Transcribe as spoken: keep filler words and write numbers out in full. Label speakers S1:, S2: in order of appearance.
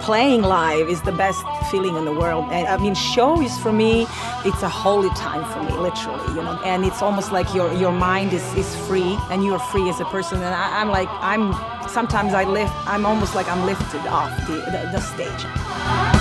S1: playing live is the best feeling in the world. And I mean, show is for me, it's a holy time for me, literally, you know. And it's almost like your your mind is, is free, and you're free as a person. And I, I'm like, I'm, sometimes I lift, I'm almost like I'm lifted off the, the, the stage.